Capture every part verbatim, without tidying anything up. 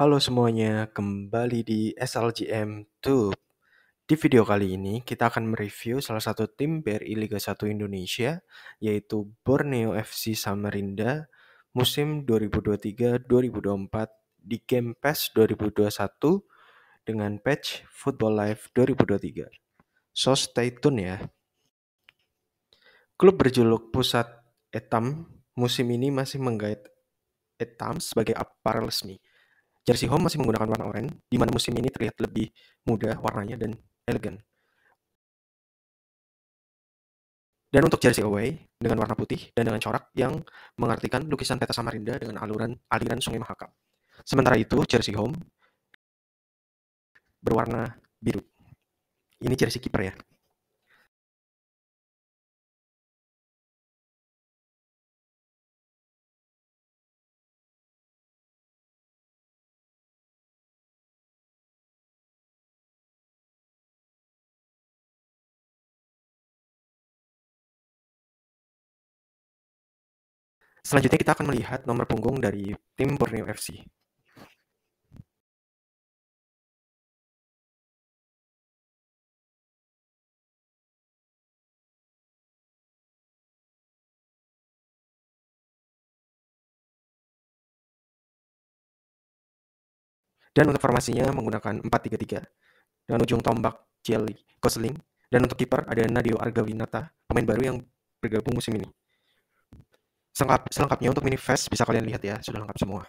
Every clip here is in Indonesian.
Halo semuanya, kembali di S L G M Tube. Di video kali ini kita akan mereview salah satu tim B R I Liga satu Indonesia, yaitu Borneo F C Samarinda musim dua ribu dua puluh tiga dua ribu dua puluh empat di Game Pass dua ribu dua puluh satu dengan patch Football Live dua ribu dua puluh tiga. So stay tune ya. Klub berjuluk Pusat Etam musim ini masih menggait Etam sebagai apparel resmi. Jersey home masih menggunakan warna oranye, di mana musim ini terlihat lebih muda warnanya dan elegan. Dan untuk jersey away dengan warna putih dan dengan corak yang mengartikan lukisan peta Samarinda dengan aluran aliran Sungai Mahakam. Sementara itu jersey home berwarna biru. Ini jersey kiper ya. Selanjutnya kita akan melihat nomor punggung dari tim Borneo F C. Dan untuk formasinya menggunakan empat tiga tiga dengan ujung tombak Jelly Gosling. Dan untuk kiper ada Nadio Argawinata, pemain baru yang bergabung musim ini. Selengkap, selengkapnya untuk Minifest bisa kalian lihat ya, sudah lengkap semua.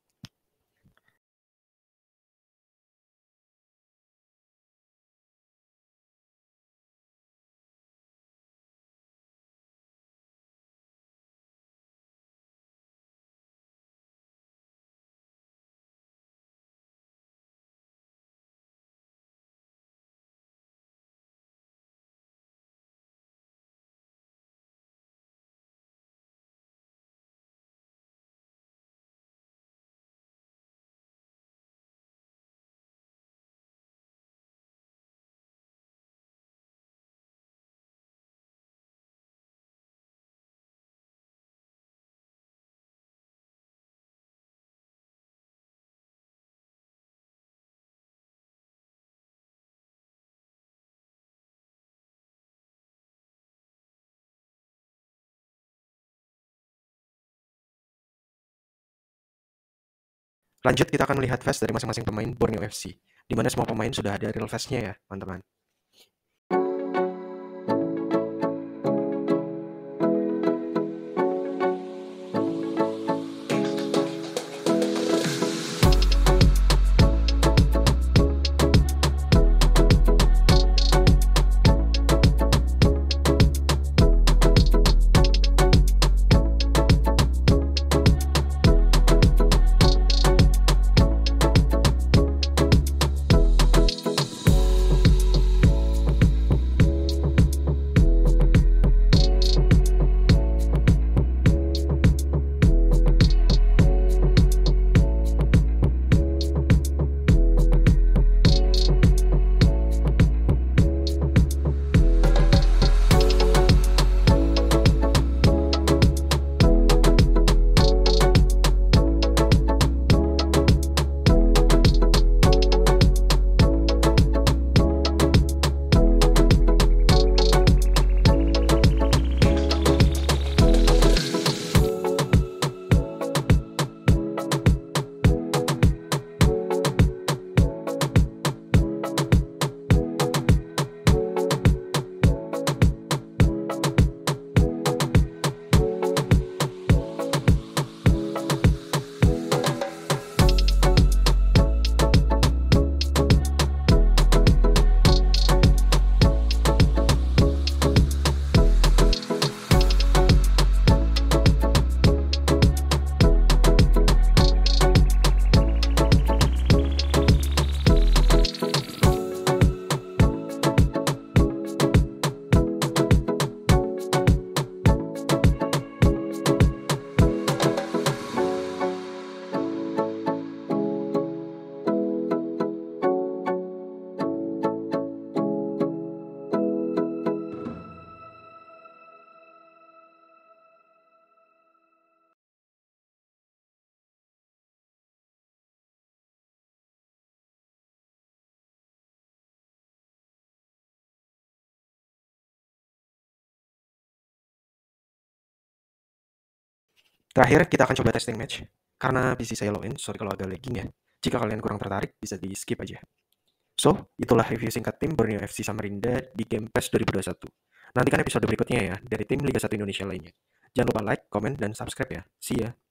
Lanjut kita akan melihat face dari masing-masing pemain Borneo F C, di mana semua pemain sudah ada real face-nya ya, teman-teman. Terakhir, kita akan coba testing match. Karena P C saya low end, sorry kalau agak lagging ya. Jika kalian kurang tertarik, bisa di-skip aja. So, itulah review singkat tim Borneo F C Samarinda di Game Pass dua ribu dua puluh satu. Nantikan episode berikutnya ya, dari tim Liga satu Indonesia lainnya. Jangan lupa like, komen, dan subscribe ya. See ya!